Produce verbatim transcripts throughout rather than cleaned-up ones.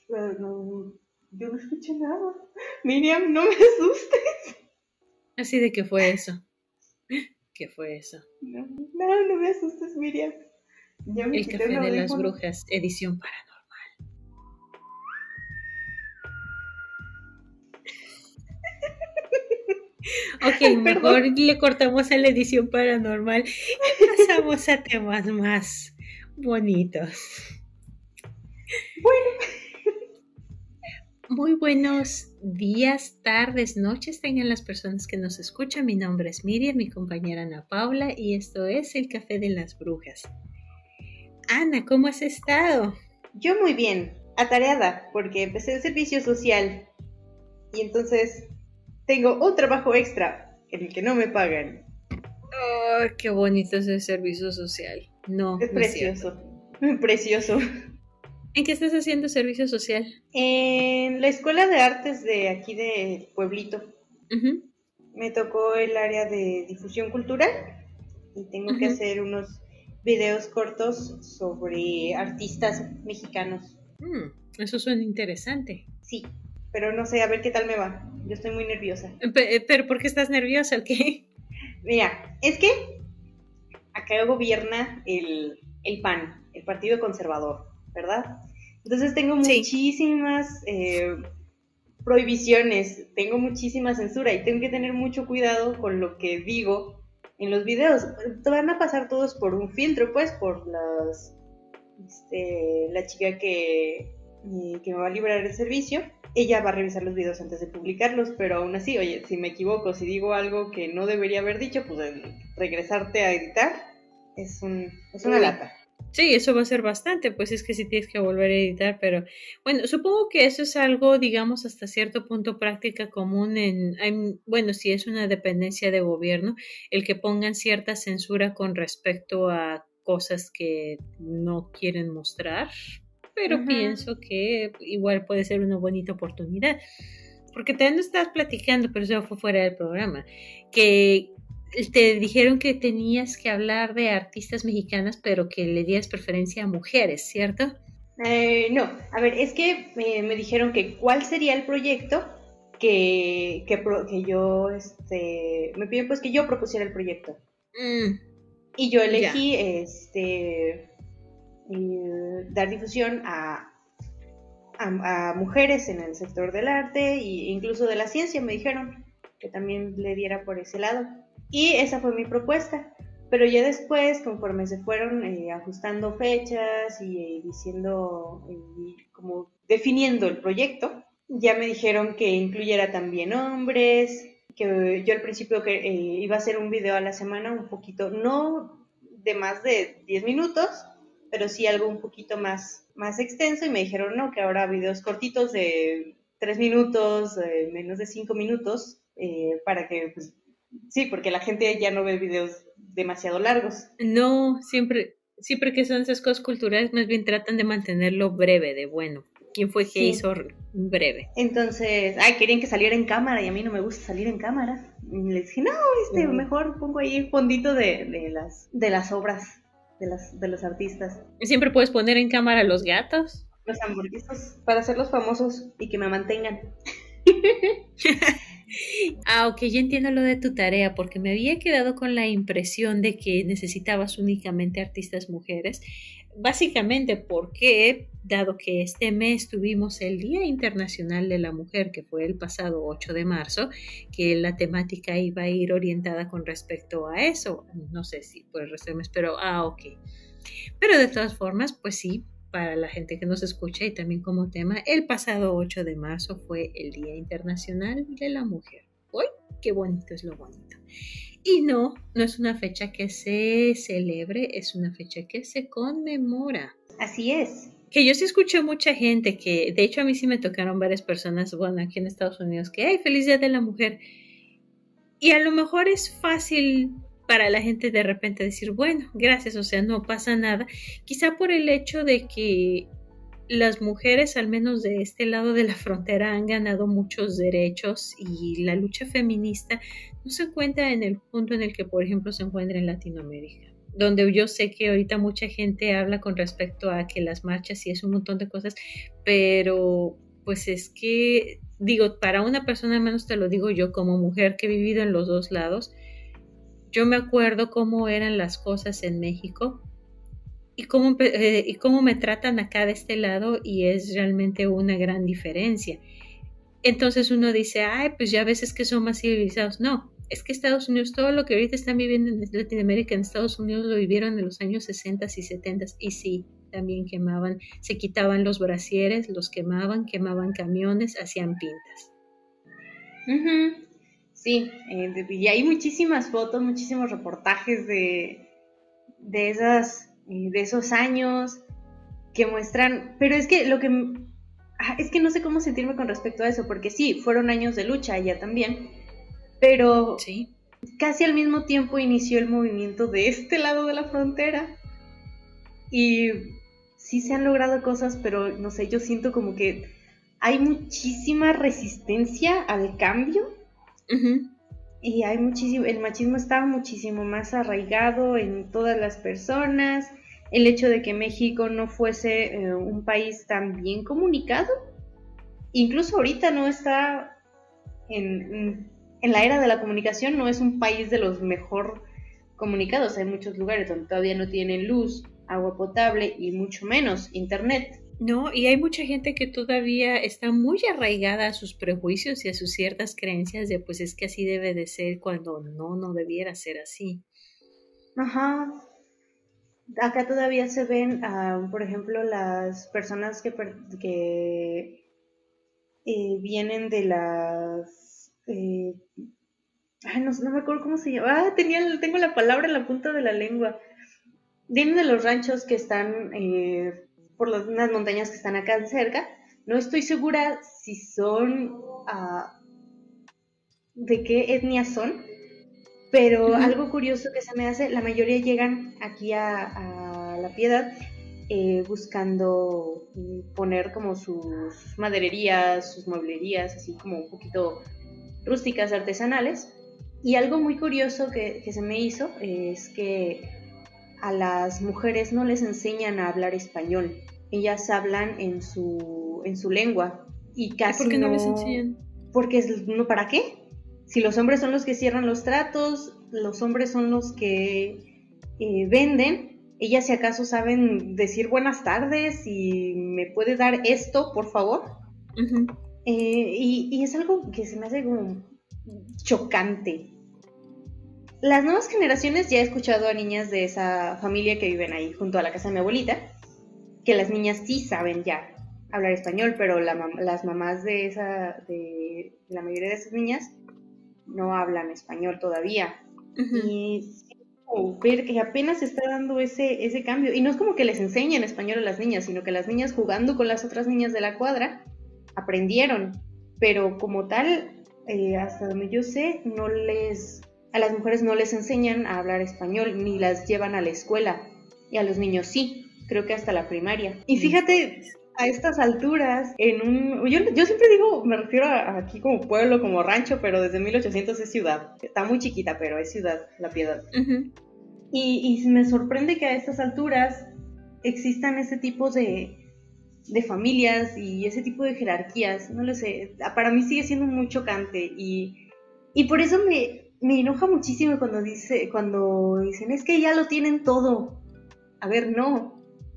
Pero no, yo no escuché nada. Miriam, no me asustes. Así de qué fue eso. ¿Qué fue eso? No, no, no me asustes, Miriam. Ya me El quité un café de las audífono. brujas, edición para. Ok, Ay, mejor perdón. le cortamos a la edición paranormal y pasamos a temas más bonitos. Bueno, Muy buenos días, tardes, noches tengan las personas que nos escuchan. Mi nombre es Miriam, mi compañera Ana Paula, y esto es el Café de las Brujas. Ana, ¿cómo has estado? yo muy bien, atareada, porque empecé el servicio social y entonces tengo un trabajo extra en el que no me pagan. Oh, qué bonito es el servicio social. No, Es no es cierto. precioso, precioso. ¿En qué estás haciendo servicio social? En la Escuela de Artes de aquí de Pueblito Uh-huh, me tocó el área de difusión cultural y tengo que uh-huh. hacer unos videos cortos sobre artistas mexicanos. Mm, eso suena interesante. Sí, pero no sé, a ver qué tal me va. Yo estoy muy nerviosa. Pe- ¿Pero por qué estás nerviosa? ¿Qué? Mira, es que acá gobierna el, el P A N, el Partido Conservador, ¿verdad? Entonces tengo Sí. muchísimas eh, prohibiciones, tengo muchísima censura y tengo que tener mucho cuidado con lo que digo en los videos. Te van a pasar todos por un filtro, pues, por las, este, la chica que, eh, que me va a librar el servicio. Ella va a revisar los videos antes de publicarlos, pero aún así, oye, si me equivoco, si digo algo que no debería haber dicho, pues regresarte a editar es, un, es una Uy. lata. Sí, eso va a ser bastante, pues es que sí tienes que volver a editar, pero bueno, supongo que eso es algo, digamos, hasta cierto punto práctica común en, en, bueno, si es una dependencia de gobierno, el que pongan cierta censura con respecto a cosas que no quieren mostrar, pero Uh-huh. pienso que igual puede ser una bonita oportunidad, porque también estás platicando, pero eso fue fuera del programa, que te dijeron que tenías que hablar de artistas mexicanas, pero que le dieras preferencia a mujeres, ¿cierto? Eh, no, a ver, es que eh, me dijeron que cuál sería el proyecto que, que, pro, que yo, este, me piden pues que yo propusiera el proyecto. Mm, Y yo ya. elegí, este, eh, dar difusión a, a, a, mujeres en el sector del arte e incluso de la ciencia, me dijeron que también le diera por ese lado. Y esa fue mi propuesta. Pero ya después, conforme se fueron eh, ajustando fechas y eh, diciendo, eh, como definiendo el proyecto, ya me dijeron que incluyera también hombres, que yo al principio que eh, iba a hacer un video a la semana, un poquito, no de más de diez minutos, pero sí algo un poquito más, más extenso, y me dijeron no, que ahora videos cortitos de tres minutos, eh, menos de cinco minutos, eh, para que pues, sí, porque la gente ya no ve videos demasiado largos. No, siempre, siempre que son esas cosas culturales, más bien tratan de mantenerlo breve, de bueno. ¿Quién fue que Sí. hizo breve? Entonces, ay, querían que saliera en cámara y a mí no me gusta salir en cámara. Y les dije, no, este, Uh, mejor pongo ahí el fondito de, de, las, de las obras de, las, de los artistas. Siempre puedes poner en cámara a los gatos. Los hamburguesos, para hacerlos famosos y que me mantengan. Ah, ok, ya entiendo lo de tu tarea, porque me había quedado con la impresión de que necesitabas únicamente artistas mujeres, básicamente porque, dado que este mes tuvimos el Día Internacional de la Mujer, que fue el pasado ocho de marzo, que la temática iba a ir orientada con respecto a eso, no sé si por el resto del mes, pero, ah, ok. Pero de todas formas, pues sí, para la gente que nos escucha y también como tema, el pasado ocho de marzo fue el Día Internacional de la Mujer. ¡Uy! ¡Qué bonito es lo bonito! Y no, no es una fecha que se celebre, es una fecha que se conmemora. Así es. Que yo sí escuché mucha gente que, de hecho a mí sí me tocaron varias personas, bueno, aquí en Estados Unidos, que, ¡ay, feliz Día de la Mujer! Y a lo mejor es fácil para la gente de repente decir, bueno, gracias, o sea, no pasa nada. Quizá por el hecho de que las mujeres, al menos de este lado de la frontera, han ganado muchos derechos y la lucha feminista no se encuentra en el punto en el que, por ejemplo, se encuentra en Latinoamérica. donde yo sé que ahorita mucha gente habla con respecto a que las marchas y es un montón de cosas, pero pues es que, digo, para una persona, menos te lo digo yo como mujer que he vivido en los dos lados, yo me acuerdo cómo eran las cosas en México y cómo, eh, y cómo me tratan acá de este lado y es realmente una gran diferencia. Entonces uno dice, ay, pues ya a veces que son más civilizados. No, es que Estados Unidos, todo lo que ahorita están viviendo en Latinoamérica, en Estados Unidos lo vivieron en los años sesenta y setenta y sí, también quemaban, se quitaban los brasieres, los quemaban, quemaban camiones, hacían pintas. Uh-huh. Sí, eh, de, y hay muchísimas fotos, muchísimos reportajes de, de, esas, eh, de esos años que muestran, pero es que lo que, es que no sé cómo sentirme con respecto a eso, porque sí, fueron años de lucha allá también, pero sí. Casi al mismo tiempo inició el movimiento de este lado de la frontera y sí se han logrado cosas, pero no sé, yo siento como que hay muchísima resistencia al cambio. Uh-huh. Y hay muchísimo, el machismo está muchísimo más arraigado en todas las personas. El hecho de que México no fuese eh, un país tan bien comunicado, incluso ahorita no está en, en la era de la comunicación, no es un país de los mejor comunicados. Hay muchos lugares donde todavía no tienen luz, agua potable y mucho menos internet. No, y hay mucha gente que todavía está muy arraigada a sus prejuicios y a sus ciertas creencias de pues es que así debe de ser cuando no, no debiera ser así. Ajá. Acá todavía se ven, uh, por ejemplo, las personas que, que eh, vienen de las... Eh, ay, no, no me acuerdo cómo se llama. Ah, tenía, tengo la palabra en la punta de la lengua. Vienen de los ranchos que están... Eh, por las, unas montañas que están acá cerca. No estoy segura si son, uh, de qué etnia son, pero uh-huh. Algo curioso que se me hace, la mayoría llegan aquí a, a La Piedad eh, buscando poner como sus madererías, sus mueblerías, así como un poquito rústicas, artesanales. Y algo muy curioso que, que se me hizo es que a las mujeres no les enseñan a hablar español. Ellas hablan en su, en su lengua. Y casi ¿Y por qué no, no les enseñan? Porque es, no, ¿para qué? Si los hombres son los que cierran los tratos, los hombres son los que eh, venden, ellas si acaso saben decir buenas tardes y me puede dar esto, por favor. Uh-huh. Eh, y, y es algo que se me hace como chocante. Las nuevas generaciones, ya he escuchado a niñas de esa familia que viven ahí junto a la casa de mi abuelita, que las niñas sí saben ya hablar español, pero la, las mamás de esa, de la mayoría de esas niñas no hablan español todavía. Uh-huh. Y oh, ver que apenas se está dando ese, ese cambio. Y no es como que les enseñen español a las niñas, sino que las niñas jugando con las otras niñas de la cuadra aprendieron. Pero como tal, eh, hasta donde yo sé, no les, a las mujeres no les enseñan a hablar español, ni las llevan a la escuela. Y a los niños sí, creo que hasta la primaria. Y fíjate, a estas alturas, en un... Yo, yo siempre digo, me refiero a, a aquí como pueblo, como rancho, pero desde mil ochocientos es ciudad. Está muy chiquita, pero es ciudad, La Piedad. Uh-huh. Y, y me sorprende que a estas alturas existan ese tipo de, de familias y ese tipo de jerarquías. No lo sé, para mí sigue siendo muy chocante. Y, y por eso me, me enoja muchísimo cuando, dice, cuando dicen, es que ya lo tienen todo. A ver, no.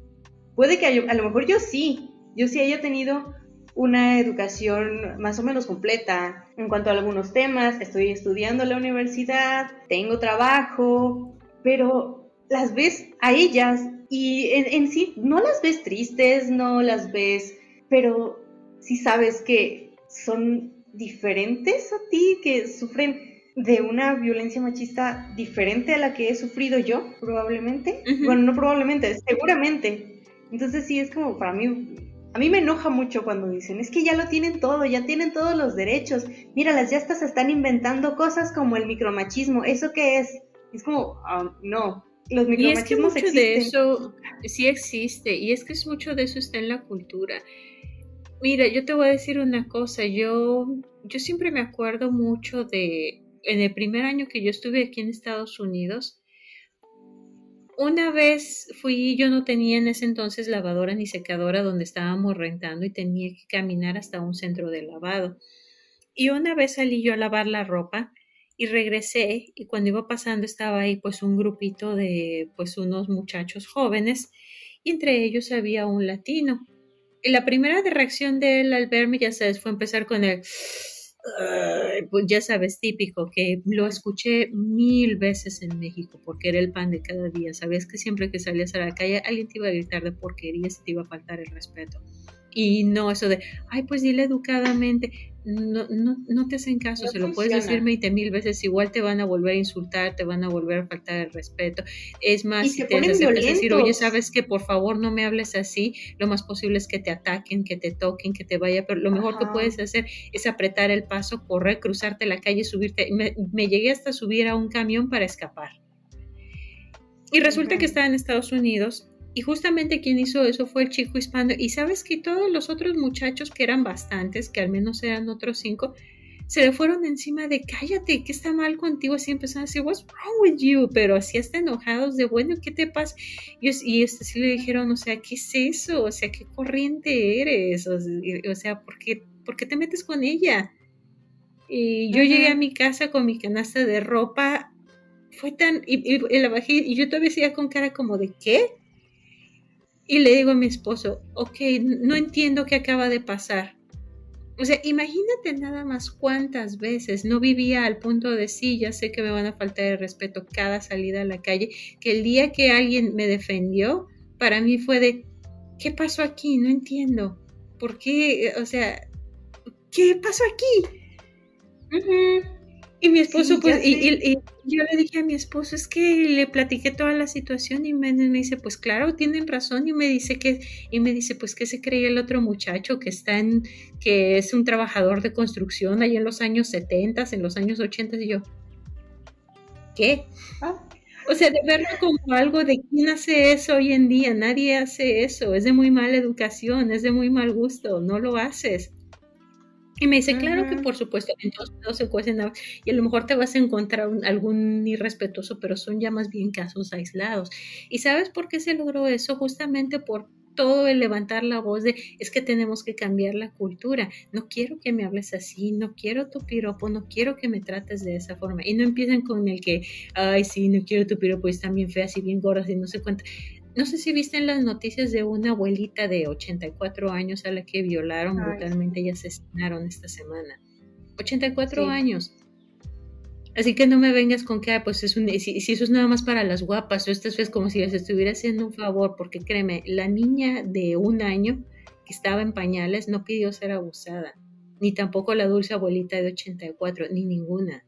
Puede que a, a lo mejor yo sí, yo sí haya tenido una educación más o menos completa en cuanto a algunos temas, estoy estudiando en la universidad, tengo trabajo, pero las ves a ellas y en, en sí no las ves tristes, no las ves, pero sí sabes que son diferentes a ti, que sufren de una violencia machista diferente a la que he sufrido yo, probablemente. Uh-huh. Bueno, no probablemente, seguramente. Entonces sí, es como para mí, a mí me enoja mucho cuando dicen, es que ya lo tienen todo, ya tienen todos los derechos, míralas, ya hasta se están inventando cosas como el micromachismo, ¿eso qué es? Es como, um, no, los micromachismos existen. Y es que mucho existen. de eso sí existe, y es que mucho de eso está en la cultura. Mira, yo te voy a decir una cosa, yo, yo siempre me acuerdo mucho de, en el primer año que yo estuve aquí en Estados Unidos, una vez fui, yo no tenía en ese entonces lavadora ni secadora donde estábamos rentando y tenía que caminar hasta un centro de lavado. Y una vez salí yo a lavar la ropa y regresé y cuando iba pasando estaba ahí pues un grupito de pues unos muchachos jóvenes y entre ellos había un latino. Y la primera de reacción de él al verme, ya sabes, fue empezar con el, "Ay", pues ya sabes, típico, que lo escuché mil veces en México, porque era el pan de cada día. Sabías que siempre que salías a la calle, alguien te iba a gritar de porquerías y te iba a faltar el respeto. Y no eso de, ay, pues dile educadamente. No, no, no te hacen caso, No se lo puedes decir funciona. veinte mil veces, igual te van a volver a insultar, te van a volver a faltar el respeto. Es Y más, si se te les ponen acercas a decir, oye, violentos. sabes que por favor no me hables así, lo más posible es que te ataquen, que te toquen, que te vaya, pero lo mejor que Ajá. puedes hacer es apretar el paso, correr, cruzarte la calle, subirte. Me, me llegué hasta subir a un camión para escapar. Y resulta que Ujú. estaba en Estados Unidos y justamente quien hizo eso fue el chico hispano. Y sabes que todos los otros muchachos, que eran bastantes, que al menos eran otros cinco, se le fueron encima de cállate, ¿qué está mal contigo? Así empezaron a decir, what's wrong with you? Pero así hasta enojados de, bueno, ¿qué te pasa? Y, y este, sí le dijeron, o sea, ¿qué es eso? O sea, ¿qué corriente eres? O, o sea, ¿por qué, ¿por qué te metes con ella? Y yo llegué a Ujú. mi casa con mi canasta de ropa, fue tan, y, y, y la bajé, y yo todavía decía con cara como de, ¿qué? Y le digo a mi esposo, ok, no entiendo qué acaba de pasar. O sea, imagínate nada más cuántas veces no vivía al punto de sí, ya sé que me van a faltar el respeto cada salida a la calle, que el día que alguien me defendió, para mí fue de, ¿qué pasó aquí? No entiendo. ¿Por qué? O sea, ¿qué pasó aquí? Ujú. Y mi esposo, Sí, ya pues, y, sé. y, y yo le dije a mi esposo, es que le platiqué toda la situación y me, me dice, pues claro, tienen razón, y me dice que, y me dice, pues, ¿qué se creía el otro muchacho que está en, que es un trabajador de construcción ahí en los años setenta, en los años ochenta? Y yo, ¿qué? Ah, O sea, de verlo como algo de quién hace eso hoy en día, nadie hace eso, es de muy mala educación, es de muy mal gusto, no lo haces. Y me dice, claro que ujú. por supuesto, en todos lados se cuecen habas, y a lo mejor te vas a encontrar un, algún irrespetuoso, pero son ya más bien casos aislados. ¿Y sabes por qué se logró eso? Justamente por todo el levantar la voz de, es que tenemos que cambiar la cultura. No quiero que me hables así, no quiero tu piropo, no quiero que me trates de esa forma. Y no empiezan con el que, ay, sí, no quiero tu piropo, y están bien feas y bien gordas y no sé cuánto. No sé si viste en las noticias de una abuelita de ochenta y cuatro años a la que violaron Ay, sí. brutalmente y asesinaron esta semana. ochenta y cuatro Sí. años. Así que no me vengas con que, ah, pues es un, si, si eso es nada más para las guapas, o esto es como si les estuviera haciendo un favor, porque créeme, la niña de un año que estaba en pañales no pidió ser abusada, ni tampoco la dulce abuelita de ochenta y cuatro, ni ninguna.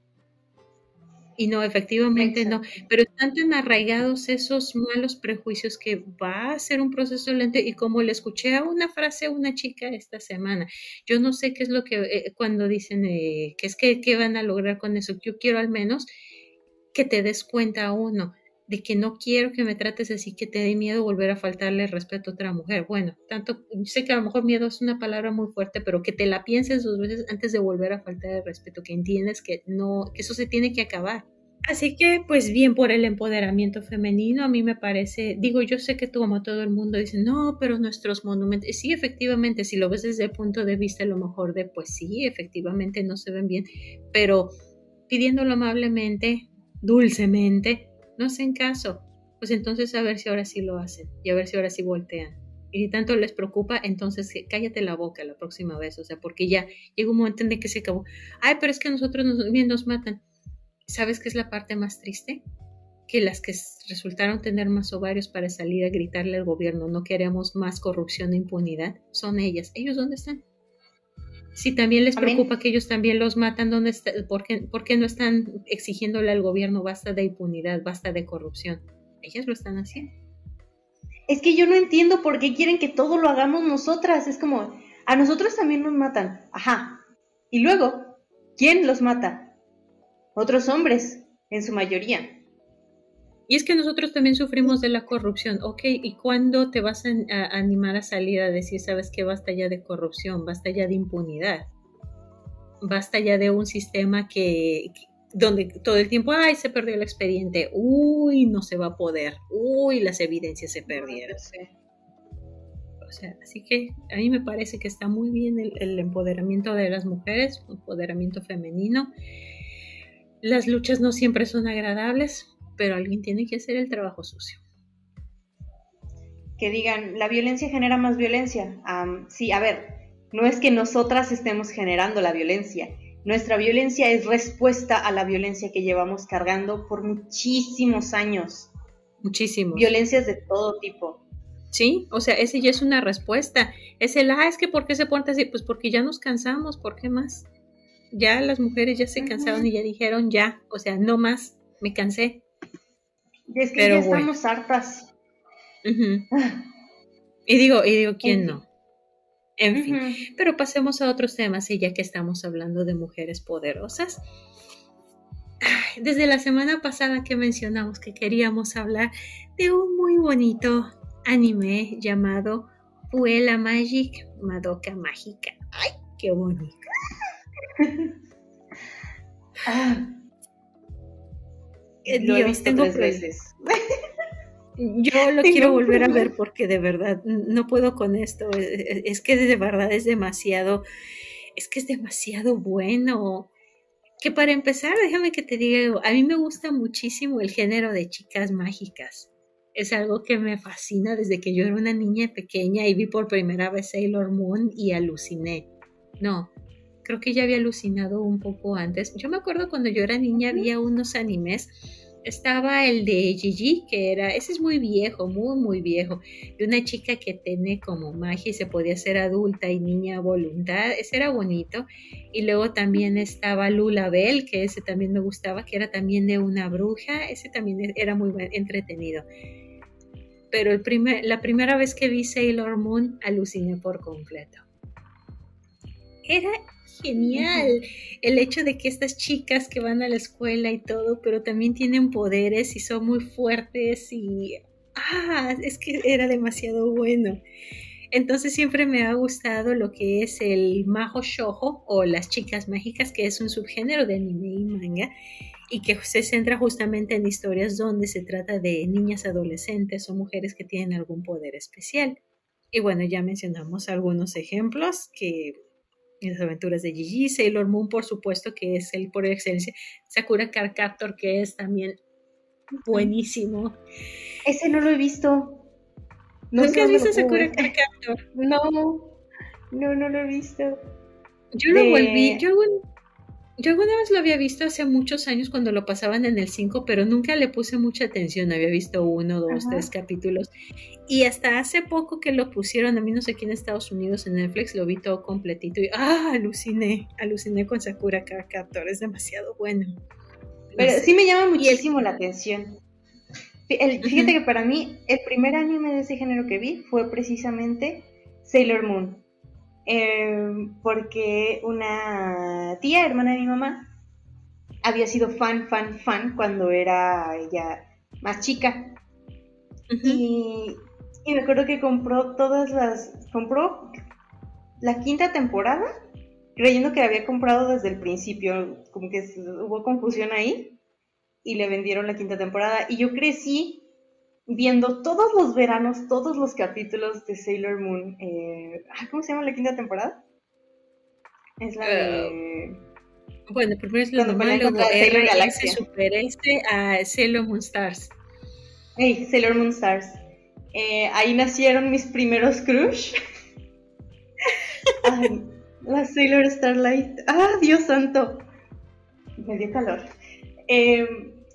Y no, efectivamente no, Exacto. pero están tan arraigados esos malos prejuicios que va a ser un proceso lento. Y como le escuché a una frase a una chica esta semana, yo no sé qué es lo que eh, cuando dicen eh, que es que qué van a lograr con eso. Yo quiero al menos que te des cuenta a uno de que no quiero que me trates así, que te dé miedo volver a faltarle el respeto a otra mujer. Bueno, tanto, sé que a lo mejor miedo es una palabra muy fuerte, pero que te la pienses dos veces antes de volver a faltar el respeto, que entiendes que no, que eso se tiene que acabar. Así que, pues bien por el empoderamiento femenino, a mí me parece, digo, yo sé que tú, como todo el mundo dice, no, pero nuestros monumentos, sí, efectivamente, si lo ves desde el punto de vista a lo mejor de, pues sí, efectivamente no se ven bien, pero pidiéndolo amablemente, dulcemente, no hacen caso, pues entonces a ver si ahora sí lo hacen y a ver si ahora sí voltean. Y si tanto les preocupa, entonces cállate la boca la próxima vez, o sea, porque ya llega un momento en que se acabó. Ay, pero es que nosotros nos, bien nos matan. ¿Sabes qué es la parte más triste? Que las que resultaron tener más ovarios para salir a gritarle al gobierno, no queremos más corrupción e impunidad, son ellas. ¿Ellos dónde están? Si también les preocupa Amén. que ellos también los matan, ¿dónde está? ¿Por qué, por qué no están exigiéndole al gobierno basta de impunidad, basta de corrupción? Ellas lo están haciendo. Es que yo no entiendo por qué quieren que todo lo hagamos nosotras. Es como, a nosotros también nos matan. Ajá. Y luego, ¿quién los mata? Otros hombres, en su mayoría. Y es que nosotros también sufrimos de la corrupción. Ok, ¿y cuándo te vas a, a animar a salir a decir, sabes que basta ya de corrupción, basta ya de impunidad? Basta ya de un sistema que, que donde todo el tiempo, ay, se perdió el expediente, uy, no se va a poder, uy, las evidencias se perdieron. Sí. O sea, así que a mí me parece que está muy bien el, el empoderamiento de las mujeres, empoderamiento femenino. Las luchas no siempre son agradables, pero alguien tiene que hacer el trabajo sucio. Que digan, la violencia genera más violencia. Um, sí, a ver, no es que nosotras estemos generando la violencia. Nuestra violencia es respuesta a la violencia que llevamos cargando por muchísimos años. Muchísimos. Violencias de todo tipo. Sí, o sea, ese ya es una respuesta. Es el, ah, es que ¿por qué se pone así? Pues porque ya nos cansamos, ¿por qué más? Ya las mujeres ya se cansaron uh-huh. y ya dijeron ya, o sea, no más, me cansé. Y es que Pero ya bueno. estamos hartas. Uh-huh. Y digo, y digo, ¿quién no? En uh-huh. fin, pero pasemos a otros temas y ya que estamos hablando de mujeres poderosas. Desde la semana pasada que mencionamos que queríamos hablar de un muy bonito anime llamado Puella Magic Madoka Mágica. ¡Ay, qué bonito! ah, lo Dios, he visto tengo tres veces. Yo lo quiero volver a ver porque de verdad no puedo con esto. Es, es que de verdad es demasiado, es que es demasiado bueno. Que para empezar, déjame que te diga, a mí me gusta muchísimo el género de chicas mágicas. Es algo que me fascina desde que yo era una niña pequeña y vi por primera vez Sailor Moon y aluciné. No, creo que ya había alucinado un poco antes. Yo me acuerdo cuando yo era niña había unos animes. Estaba el de Gigi, que era, ese es muy viejo, muy muy viejo, de una chica que tiene como magia y se podía ser adulta y niña a voluntad. Ese era bonito. Y luego también estaba Lulabel, que ese también me gustaba, que era también de una bruja. Ese también era muy buen, entretenido. Pero el primer, la primera vez que vi Sailor Moon aluciné por completo. Era genial el hecho de que estas chicas que van a la escuela y todo, pero también tienen poderes y son muy fuertes y ah, es que era demasiado bueno. Entonces siempre me ha gustado lo que es el majo shoujo o las chicas mágicas, que es un subgénero de anime y manga y que se centra justamente en historias donde se trata de niñas adolescentes o mujeres que tienen algún poder especial. Y bueno, ya mencionamos algunos ejemplos que las aventuras de Gigi, Sailor Moon, por supuesto, que es el por excelencia, Sakura Card Captor, que es también buenísimo. Ese no lo he visto. No ¿Nunca has visto Sakura Card Captor? No, no, no lo he visto. Yo de... lo volví, yo, yo alguna vez lo había visto hace muchos años cuando lo pasaban en el cinco, pero nunca le puse mucha atención, había visto uno, dos, Ajá. tres capítulos. Y hasta hace poco que lo pusieron, a mí no sé aquí en Estados Unidos en Netflix, lo vi todo completito y ¡ah! Aluciné, aluciné con Sakura Card Captor, es demasiado bueno. Pero no sé. Sí me llama muchísimo el... la atención. El, fíjate uh-huh. que para mí el primer anime de ese género que vi fue precisamente Sailor Moon. Eh, porque una tía, hermana de mi mamá, había sido fan, fan, fan cuando era ella más chica. Uh-huh. Y... Y me acuerdo que compró todas las... Compró la quinta temporada, creyendo que la había comprado desde el principio. Como que hubo confusión ahí. Y le vendieron la quinta temporada. Y yo crecí viendo todos los veranos, todos los capítulos de Sailor Moon. Eh, ¿Cómo se llama la quinta temporada? Es la de... Uh, bueno, primero es la normal, luego R S Super este a Sailor Moon Stars. Hey, Sailor Moon Stars. Eh, ahí nacieron mis primeros crush. Ay, la Sailor Starlight. ¡Ah, Dios santo! Me dio calor. Eh,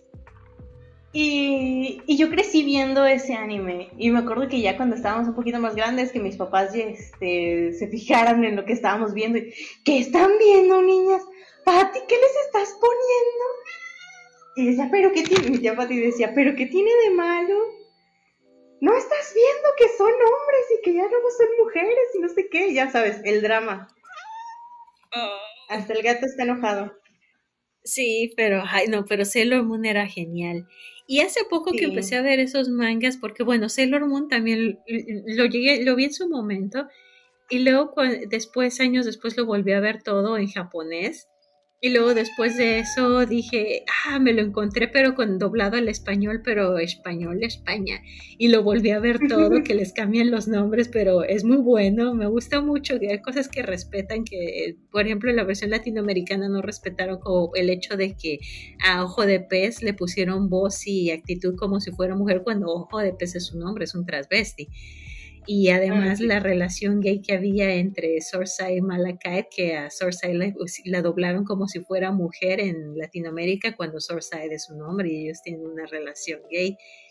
y, y yo crecí viendo ese anime. Y me acuerdo que ya cuando estábamos un poquito más grandes, que mis papás este, se fijaran en lo que estábamos viendo. Y, ¿qué están viendo, niñas? Pati, ¿qué les estás poniendo? Y decía, ¿pero qué tiene? Mi tía Pati decía, ¿pero qué tiene de malo? No estás viendo que son hombres y que ya luego son mujeres y no sé qué, ya sabes, el drama. Oh. Hasta el gato está enojado. Sí, pero ay, no, pero Sailor Moon era genial. Y hace poco sí. que empecé a ver esos mangas, porque bueno, Sailor Moon también lo llegué, lo vi en su momento, y luego después, años después, lo volví a ver todo en japonés. Y luego después de eso dije, ah, me lo encontré, pero con doblado al español, pero español España. Y lo volví a ver todo, que les cambian los nombres, pero es muy bueno, me gusta mucho, que hay cosas que respetan, que por ejemplo en la versión latinoamericana no respetaron, como el hecho de que a Ojo de Pez le pusieron voz y actitud como si fuera mujer, cuando Ojo de Pez es su nombre, es un transvesti. Y Ah, además sí. la relación gay que había entre Cersei y Malachite, que a Cersei la, la doblaron como si fuera mujer en Latinoamérica, cuando Cersei es su nombre y ellos tienen una relación gay.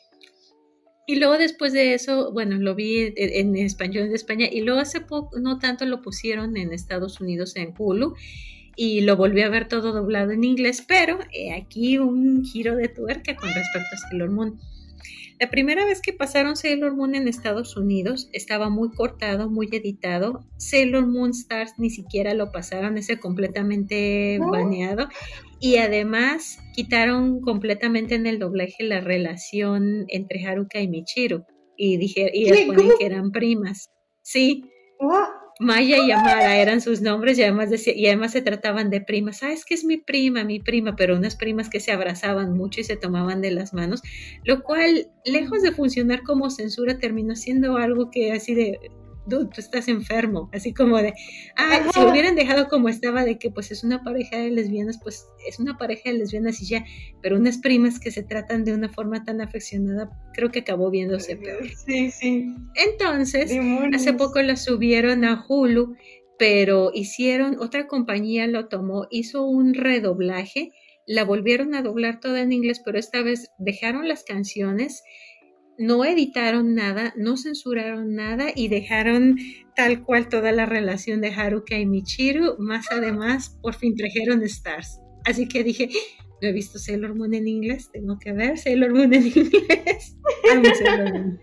Y luego después de eso, bueno, lo vi en, en español de España, y luego hace poco, no tanto, lo pusieron en Estados Unidos en Hulu, y lo volví a ver todo doblado en inglés, pero eh, aquí un giro de tuerca con respecto a Sailor Moon. La primera vez que pasaron Sailor Moon en Estados Unidos estaba muy cortado, muy editado. Sailor Moon Stars ni siquiera lo pasaron, ese completamente ¿No? baneado. Y además quitaron completamente en el doblaje la relación entre Haruka y Michiru. Y, dije, y ¿Qué? ¿Cómo? ponen que eran primas. Sí, ¿What? Maya y Amara eran sus nombres, y además, decía, y además se trataban de primas. ¿Sabes qué es mi prima, mi prima? Pero unas primas que se abrazaban mucho y se tomaban de las manos, lo cual, lejos de funcionar como censura, terminó siendo algo que así de, dude, tú estás enfermo, así como de, ah, si lo hubieran dejado como estaba, de que pues es una pareja de lesbianas, pues es una pareja de lesbianas y ya, pero unas primas que se tratan de una forma tan afeccionada, creo que acabó viéndose peor. Sí, sí. Entonces, hace Demonios. poco la subieron a Hulu, pero hicieron, otra compañía lo tomó, hizo un redoblaje, la volvieron a doblar toda en inglés, pero esta vez dejaron las canciones, no editaron nada, no censuraron nada y dejaron tal cual toda la relación de Haruka y Michiru, más además por fin trajeron Stars. Así que dije, no he visto Sailor Moon en inglés, tengo que ver Sailor Moon en inglés. Amo Sailor Moon.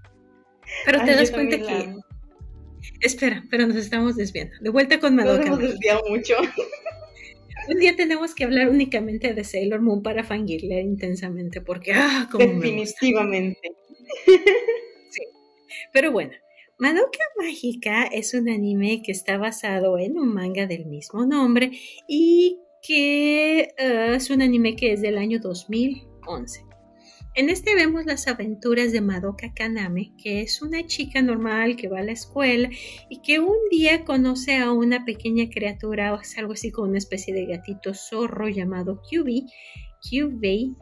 Pero te Ay, yo das cuenta también la que, amo. espera, pero nos estamos desviando. De vuelta con Nos Madoka hemos Mágica. desviado mucho. Un día tenemos que hablar únicamente de Sailor Moon para fangirlear intensamente, porque, ah, cómo me gusta. Definitivamente. Sí. Pero bueno, Madoka Mágica es un anime que está basado en un manga del mismo nombre y que uh, es un anime que es del año dos mil once. En este vemos las aventuras de Madoka Kaname, que es una chica normal que va a la escuela y que un día conoce a una pequeña criatura, algo así como una especie de gatito zorro llamado Kyubi, Kyubei,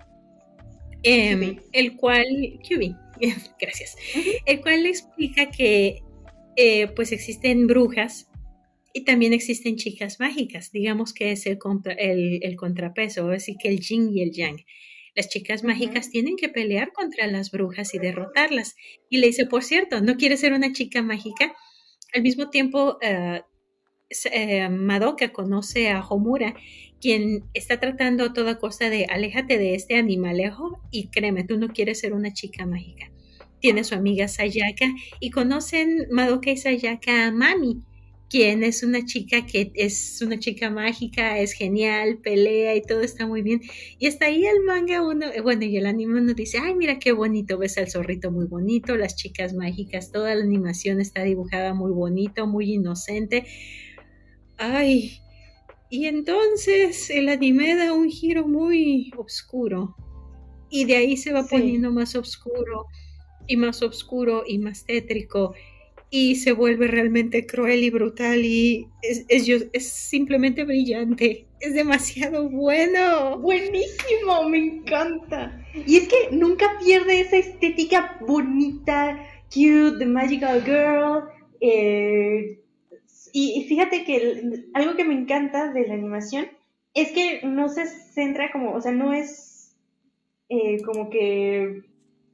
eh, el cual, Kyubi, gracias, uh-huh. el cual le explica que eh, pues existen brujas y también existen chicas mágicas, digamos que es el, contra, el, el contrapeso, así que el yin y el yang. Las chicas uh-huh. mágicas tienen que pelear contra las brujas y derrotarlas. Y le dice, por cierto, ¿no quieres ser una chica mágica? Al mismo tiempo, uh, uh, Madoka conoce a Homura, quien está tratando a toda costa de aléjate de este animalejo y créeme, tú no quieres ser una chica mágica. Tiene su amiga Sayaka y conocen Madoka y Sayaka a Mami, quien es una chica que es una chica mágica, es genial, pelea y todo está muy bien. Y hasta ahí el manga, uno, bueno, y el anime uno dice, ay, mira qué bonito, ves al zorrito muy bonito, las chicas mágicas, toda la animación está dibujada muy bonito, muy inocente. Ay, y entonces el anime da un giro muy oscuro. Y de ahí se va sí. poniendo más oscuro y más oscuro y más tétrico. Y se vuelve realmente cruel y brutal y es, es, es simplemente brillante. Es demasiado bueno. Buenísimo, me encanta. Y es que nunca pierde esa estética bonita, cute, the magical girl. Eh, y, y fíjate que el, algo que me encanta de la animación es que no se centra como, o sea, no es eh, como que...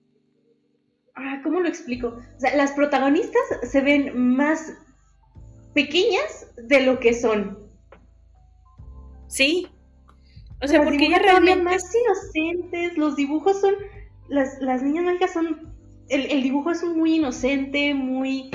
Ah, ¿cómo lo explico? O sea, las protagonistas se ven más pequeñas de lo que son. Sí. O sea, las porque ellas realmente más inocentes, los dibujos son, las, las niñas mágicas son, el, el dibujo es muy inocente, muy,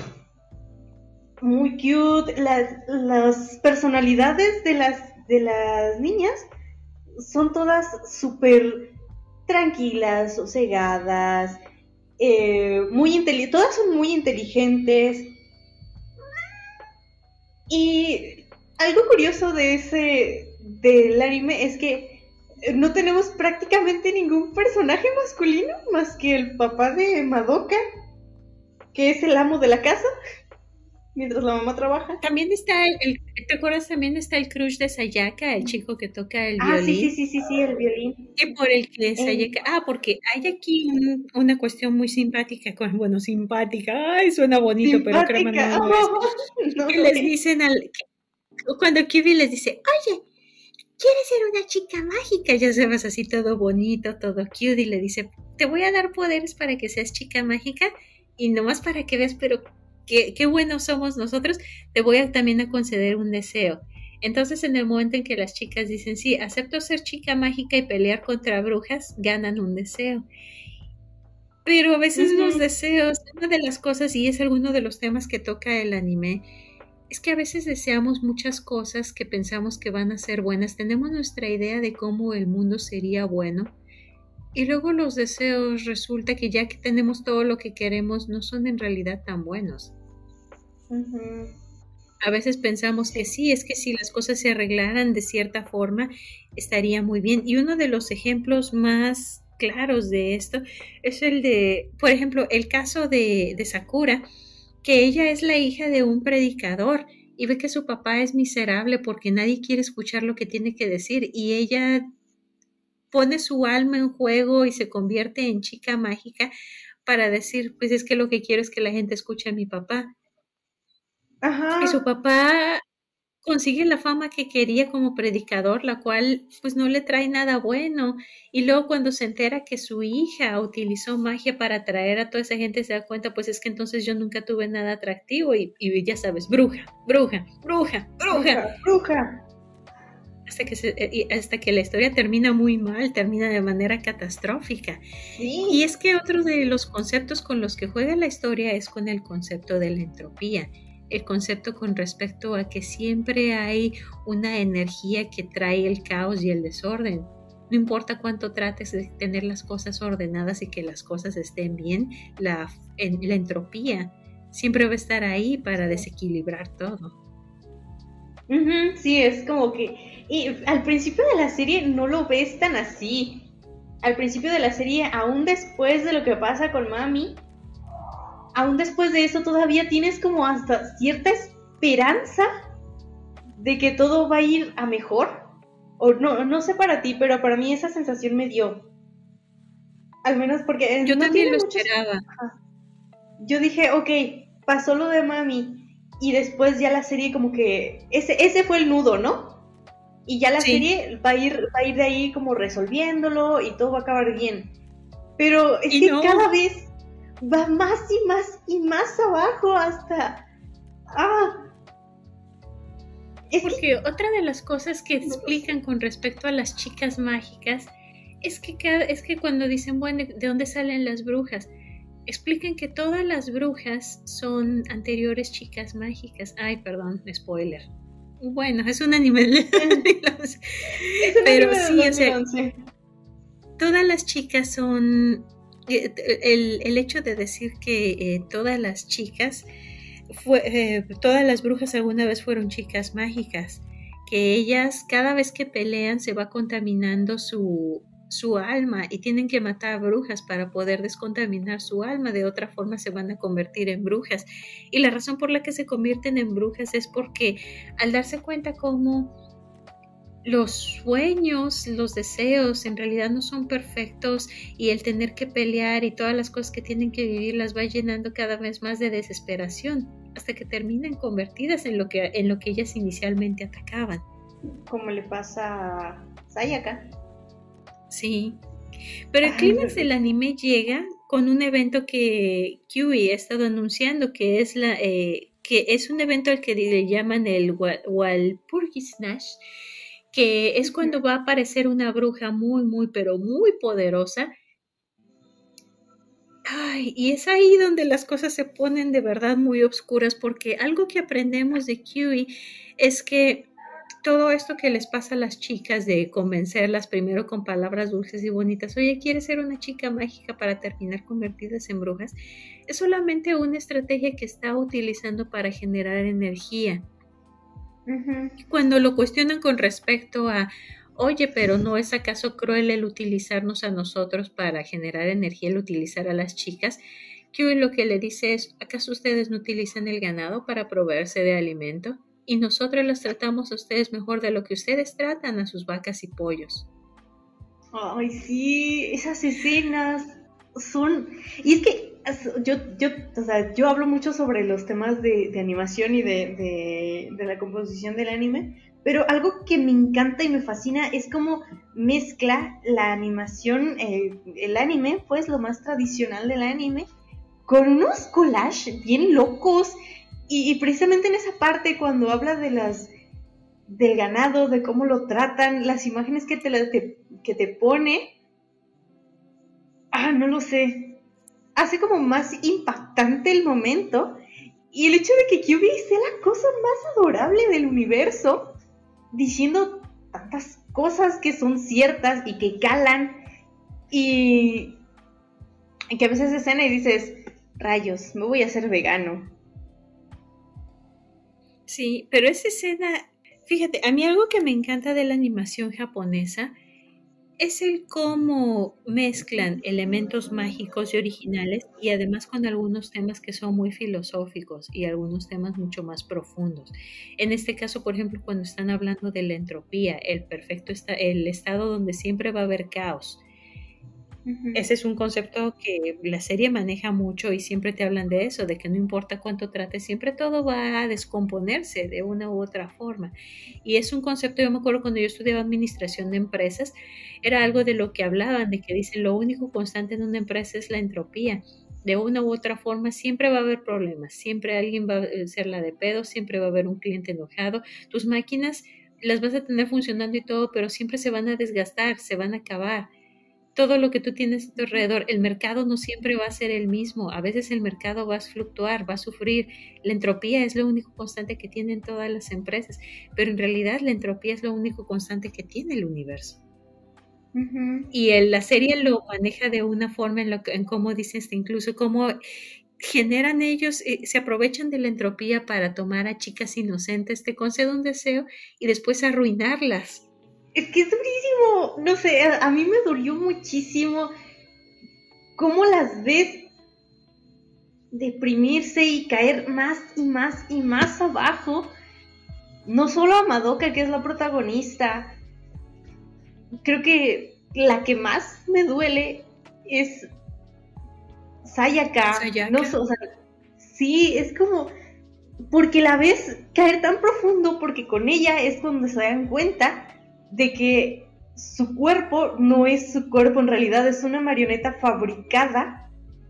muy cute, las, las personalidades de las, de las niñas son todas súper tranquilas, sosegadas, Eh, muy inteli- todas son muy inteligentes. Y algo curioso de ese del anime es que no tenemos prácticamente ningún personaje masculino más que el papá de Madoka, que es el amo de la casa, mientras la mamá trabaja. También está el, el- ¿te acuerdas? También está el crush de Sayaka, el chico que toca el Ah, sí, sí, violín. sí, sí, sí, el violín. Que por el que Eh, Sayaka, ah, porque hay aquí un- una cuestión muy simpática, con, bueno, simpática, ay, suena bonito, pero créeme, no simpática. lo es. Oh, no Que lo les es. dicen al, que- cuando Kyuubi les dice, oye, ¿quieres ser una chica mágica? Ya sabes, así todo bonito, todo cute, y le dice, te voy a dar poderes para que seas chica mágica, y nomás para que veas, pero qué, qué buenos somos nosotros, te voy a también a conceder un deseo. Entonces, en el momento en que las chicas dicen, sí, acepto ser chica mágica y pelear contra brujas, ganan un deseo. Pero a veces los Ujú. deseos, una de las cosas, y es alguno de los temas que toca el anime, es que a veces deseamos muchas cosas que pensamos que van a ser buenas. Tenemos nuestra idea de cómo el mundo sería bueno. Y luego los deseos resulta que ya que tenemos todo lo que queremos, no son en realidad tan buenos. Ujú. A veces pensamos que Sí. sí, es que si las cosas se arreglaran de cierta forma, estaría muy bien. Y uno de los ejemplos más claros de esto es el de, por ejemplo, el caso de, de Sakura, que ella es la hija de un predicador y ve que su papá es miserable porque nadie quiere escuchar lo que tiene que decir y ella pone su alma en juego y se convierte en chica mágica para decir, pues es que lo que quiero es que la gente escuche a mi papá. Y su Ajá. papá consigue la fama que quería como predicador, la cual pues no le trae nada bueno. Y luego cuando se entera que su hija utilizó magia para atraer a toda esa gente, se da cuenta, pues es que entonces yo nunca tuve nada atractivo y, y ya sabes, bruja, bruja, bruja, bruja. Bruja, bruja. Hasta que, se, y hasta que la historia termina muy mal, termina de manera catastrófica. Y Sí. es que otro de los conceptos con los que juega la historia es con el concepto de la entropía, el concepto con respecto a que siempre hay una energía que trae el caos y el desorden. No importa cuánto trates de tener las cosas ordenadas y que las cosas estén bien, la, en, la entropía siempre va a estar ahí para desequilibrar todo. Ujú, sí, es como que... Y al principio de la serie no lo ves tan así. Al principio de la serie, aún después de lo que pasa con Mami, aún después de eso todavía tienes como hasta cierta esperanza de que todo va a ir a mejor. O no, no sé para ti, pero para mí esa sensación me dio. Al menos porque Yo no también tiene lo muchos... esperaba. Yo dije, ok, pasó lo de Mami. Y después ya la serie como que... Ese, ese fue el nudo, ¿no? Y ya la Sí. serie va a ir, va a ir de ahí como resolviéndolo y todo va a acabar bien. Pero es Y que no, cada vez va más y más y más abajo hasta... Ah, es que... porque otra de las cosas que explican con respecto a las chicas mágicas es que, cada, es que cuando dicen, bueno, ¿de dónde salen las brujas? Explican que todas las brujas son anteriores chicas mágicas. Ay, perdón, spoiler. Bueno, es un anime. Es un Pero anime de sí, o sea, dos mil once. todas las chicas son... El, el hecho de decir que eh, todas las chicas fue, eh, todas las brujas alguna vez fueron chicas mágicas, que ellas cada vez que pelean se va contaminando su, su alma y tienen que matar brujas para poder descontaminar su alma, de otra forma se van a convertir en brujas. Y la razón por la que se convierten en brujas es porque al darse cuenta cómo los sueños, los deseos en realidad no son perfectos y el tener que pelear y todas las cosas que tienen que vivir las va llenando cada vez más de desesperación hasta que terminan convertidas en lo que, en lo que ellas inicialmente atacaban. Como le pasa a Sayaka. Sí, pero el Ay, clímax del anime llega con un evento que Kyui ha estado anunciando, que es la eh, que es un evento al que le llaman el Walpurgisnacht, que es cuando va a aparecer una bruja muy, muy, pero muy poderosa. Ay, y es ahí donde las cosas se ponen de verdad muy oscuras, porque algo que aprendemos de Kyui es que todo esto que les pasa a las chicas de convencerlas primero con palabras dulces y bonitas, oye, ¿quieres ser una chica mágica para terminar convertidas en brujas? Es solamente una estrategia que está utilizando para generar energía. Uh-huh. Cuando lo cuestionan con respecto a, oye, pero ¿no es acaso cruel el utilizarnos a nosotros para generar energía, el utilizar a las chicas? Que lo que le dice es, ¿acaso ustedes no utilizan el ganado para proveerse de alimento? Y nosotros los tratamos a ustedes mejor de lo que ustedes tratan a sus vacas y pollos. Ay, sí, esas escenas son... Y es que yo, yo, o sea, yo hablo mucho sobre los temas de, de animación y de, de, de la composición del anime, pero algo que me encanta y me fascina es cómo mezcla la animación, eh, el anime, pues lo más tradicional del anime, con unos collages bien locos. Y, y precisamente en esa parte, cuando habla de las del ganado, de cómo lo tratan, las imágenes que te, te, que te pone, ah, no lo sé, hace como más impactante el momento. Y el hecho de que Kyubey sea la cosa más adorable del universo, diciendo tantas cosas que son ciertas y que calan, y, y que a veces escena y dices, rayos, me voy a hacer vegano. Sí, pero esa escena, fíjate, a mí algo que me encanta de la animación japonesa es el cómo mezclan elementos mágicos y originales y además con algunos temas que son muy filosóficos y algunos temas mucho más profundos. En este caso, por ejemplo, cuando están hablando de la entropía, el perfecto esta- el estado donde siempre va a haber caos. Uh-huh. Ese es un concepto que la serie maneja mucho y siempre te hablan de eso, de que no importa cuánto trates, siempre todo va a descomponerse de una u otra forma. Y es un concepto, yo me acuerdo cuando yo estudiaba administración de empresas, era algo de lo que hablaban, de que dicen lo único constante en una empresa es la entropía. De una u otra forma siempre va a haber problemas, siempre alguien va a ser la de pedo, siempre va a haber un cliente enojado, tus máquinas las vas a tener funcionando y todo, pero siempre se van a desgastar, se van a acabar. Todo lo que tú tienes a tu alrededor, el mercado no siempre va a ser el mismo, a veces el mercado va a fluctuar, va a sufrir, la entropía es lo único constante que tienen todas las empresas, pero en realidad la entropía es lo único constante que tiene el universo. Uh-huh. Y el, la serie lo maneja de una forma en, lo, en cómo dicen, incluso cómo generan ellos, eh, se aprovechan de la entropía para tomar a chicas inocentes, te concedo un deseo y después arruinarlas. Es que es durísimo, no sé, a, a mí me dolió muchísimo cómo las ves deprimirse y caer más y más y más abajo. No solo a Madoka, que es la protagonista, creo que la que más me duele es Sayaka. Sayaka. No, o sea, sí, es como, porque la ves caer tan profundo, porque con ella es cuando se dan cuenta de que su cuerpo no es su cuerpo, en realidad es una marioneta fabricada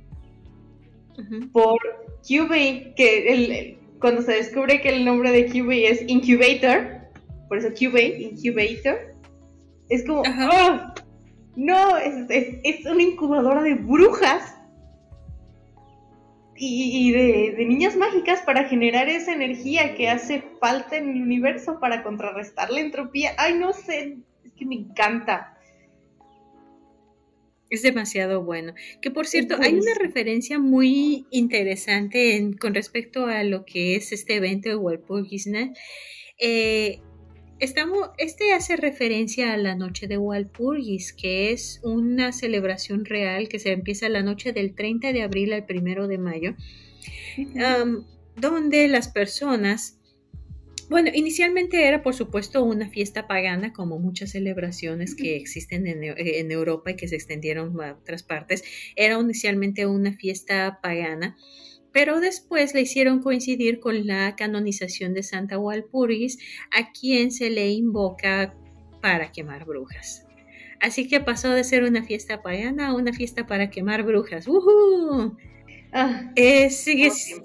uh-huh. por Kyubey, que el, el, cuando se descubre que el nombre de Kyubey es Incubator, por eso Kyubey, Incubator, es como, uh-huh. ¡oh! No, es, es, es una incubadora de brujas y, y de, de niñas mágicas para generar esa energía que hace falta en el universo para contrarrestar la entropía. Ay, no sé, es que me encanta. Es demasiado bueno. Que por cierto, hay una referencia muy interesante en, con respecto a lo que es este evento de Walpurgisnacht. Eh, Estamos, este hace referencia a la noche de Walpurgis, que es una celebración real que se empieza la noche del treinta de abril al primero de mayo, uh-huh. um, donde las personas, bueno, inicialmente era por supuesto una fiesta pagana, como muchas celebraciones que existen en, en Europa y que se extendieron a otras partes, era inicialmente una fiesta pagana, pero después le hicieron coincidir con la canonización de Santa Walpurgis, a quien se le invoca para quemar brujas. Así que pasó de ser una fiesta pagana a una fiesta para quemar brujas. ¡Uh-huh! Ah, eh, sigue... Oh,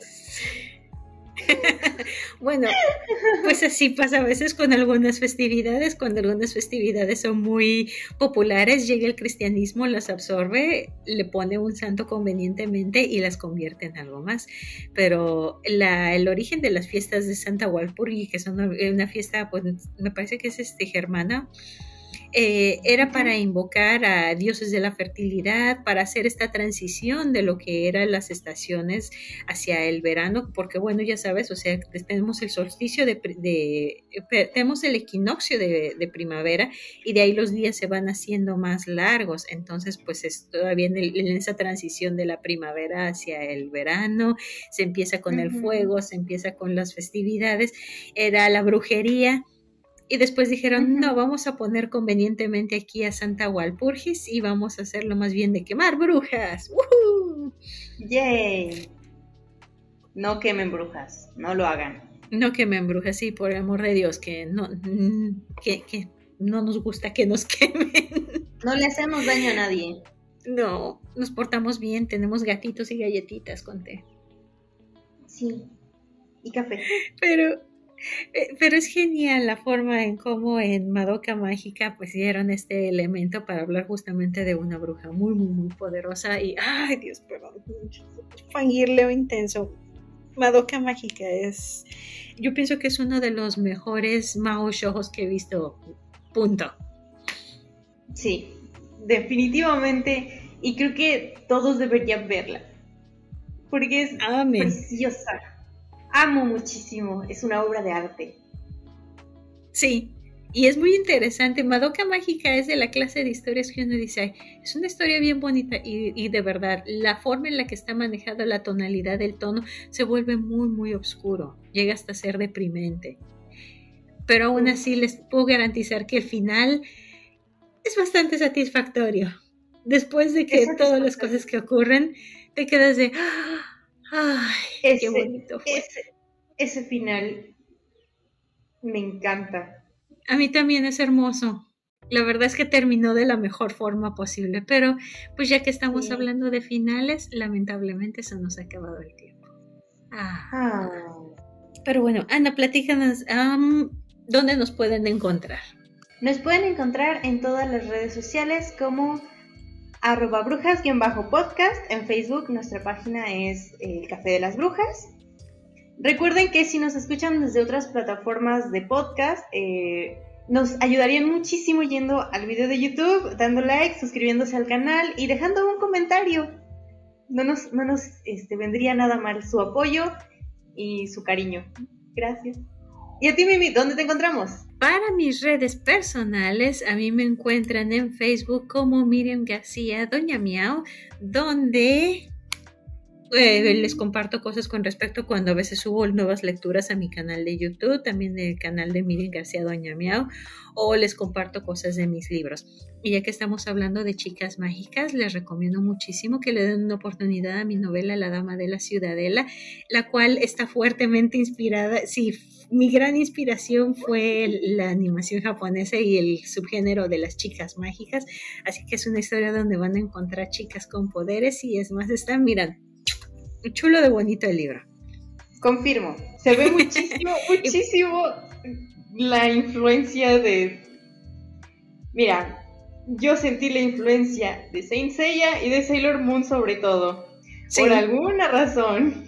bueno, pues así pasa a veces con algunas festividades, cuando algunas festividades son muy populares, llega el cristianismo, las absorbe, le pone un santo convenientemente y las convierte en algo más. Pero la, el origen de las fiestas de Santa Walpurgi, que son una, una fiesta, pues me parece que es este, germana, eh, era para invocar a dioses de la fertilidad, para hacer esta transición de lo que eran las estaciones hacia el verano, porque bueno, ya sabes, o sea, tenemos el solsticio de, de, de tenemos el equinoccio de, de primavera y de ahí los días se van haciendo más largos, entonces pues es todavía en, el, en esa transición de la primavera hacia el verano, se empieza con uh-huh. el fuego, se empieza con las festividades, era la brujería. Y después dijeron, uh-huh. no, vamos a poner convenientemente aquí a Santa Walpurgis y vamos a hacerlo más bien de quemar brujas. ¡Woohoo! ¡Yay! No quemen brujas, no lo hagan. No quemen brujas, sí, por el amor de Dios, que no, que, que no nos gusta que nos quemen. No le hacemos daño a nadie. No, nos portamos bien, tenemos gatitos y galletitas con té. Sí, y café. Pero... Pero es genial la forma en cómo en Madoka Mágica pues dieron este elemento para hablar justamente de una bruja muy, muy, muy poderosa y, ay Dios, perdón, fangirleo intenso. Madoka Mágica es, yo pienso que es uno de los mejores Mao Shoujos que he visto, punto. Sí, definitivamente, y creo que todos deberían verla, porque es Amén. Preciosa. Amo muchísimo, es una obra de arte. Sí, y es muy interesante. Madoka Mágica es de la clase de historias que uno dice, ay, es una historia bien bonita y, y de verdad, la forma en la que está manejada la tonalidad del tono se vuelve muy, muy oscuro, llega hasta ser deprimente. Pero aún así les puedo garantizar que el final es bastante satisfactorio. Después de que todas las cosas que ocurren, te quedas de... Ay, ese, qué bonito fue. Ese, ese final me encanta. A mí también es hermoso. La verdad es que terminó de la mejor forma posible, pero pues ya que estamos sí. hablando de finales, lamentablemente se nos ha acabado el tiempo. Ah. Ah. Pero bueno, Ana, platícanos, um, ¿dónde nos pueden encontrar? Nos pueden encontrar en todas las redes sociales como... arroba brujas-podcast. En Facebook nuestra página es El Café de las Brujas. Recuerden que si nos escuchan desde otras plataformas de podcast, eh, nos ayudarían muchísimo yendo al video de YouTube, dando like, suscribiéndose al canal y dejando un comentario. No nos, no nos este, vendría nada mal su apoyo y su cariño. Gracias. ¿Y a ti, Mimi, dónde te encontramos? Para mis redes personales, a mí me encuentran en Facebook como Miriam García Doña Miau, donde eh, les comparto cosas con respecto cuando a veces subo nuevas lecturas a mi canal de YouTube, también el canal de Miriam García Doña Miau, o les comparto cosas de mis libros. Y ya que estamos hablando de chicas mágicas, les recomiendo muchísimo que le den una oportunidad a mi novela La Dama de la Ciudadela, la cual está fuertemente inspirada, sí, mi gran inspiración fue la animación japonesa y el subgénero de las chicas mágicas, así que es una historia donde van a encontrar chicas con poderes y es más, están, miran, chulo de bonito el libro. Confirmo, se ve muchísimo, muchísimo la influencia de... Mira, yo sentí la influencia de Saint Seiya y de Sailor Moon sobre todo, sí. Por alguna razón.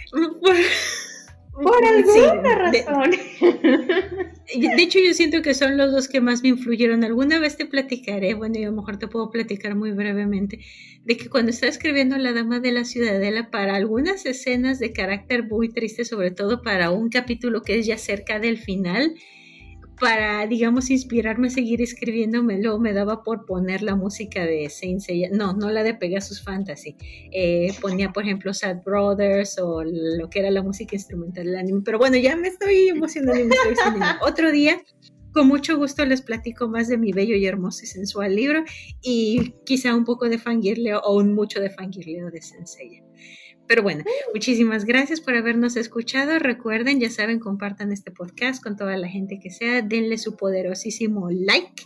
Por alguna sí, razón. De, de hecho, yo siento que son los dos que más me influyeron. Alguna vez te platicaré, bueno, y a lo mejor te puedo platicar muy brevemente, de que cuando estaba escribiendo La Dama de la Ciudadela, para algunas escenas de carácter muy triste, sobre todo para un capítulo que es ya cerca del final, para, digamos, inspirarme a seguir escribiéndomelo, me daba por poner la música de Saint Seiya, no, no la de Pegasus Fantasy, eh, ponía, por ejemplo, Sad Brothers o lo que era la música instrumental del anime, pero bueno, ya me estoy emocionando y me estoy extendiendo. Otro día, con mucho gusto les platico más de mi bello y hermoso y sensual libro y quizá un poco de fangirleo o un mucho de fangirleo de Saint Seiya. Pero bueno, muchísimas gracias por habernos escuchado. Recuerden, ya saben, compartan este podcast con toda la gente que sea. Denle su poderosísimo like.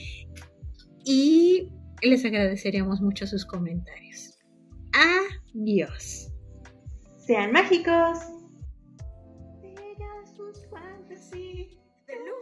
Y les agradeceríamos mucho sus comentarios. Adiós. Sean mágicos. Pegasus Fantasy de luz.